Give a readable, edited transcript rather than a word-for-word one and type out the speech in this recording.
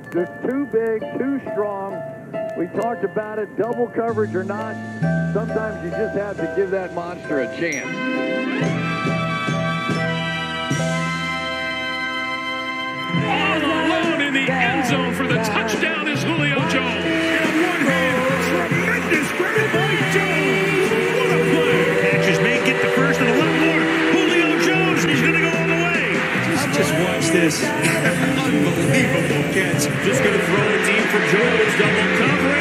Just too big, too strong. We talked about it, double coverage or not. Sometimes you just have to give that monster a chance. All alone in the end zone for the touchdown is Julio Jones. In one hand, tremendous grab by Jones. What a play. Catches may get the first and a lot more. Julio Jones, he's going to go all the way. Just watch this. Unbelievable catch. Just going to throw it deep for Jones. Double coverage.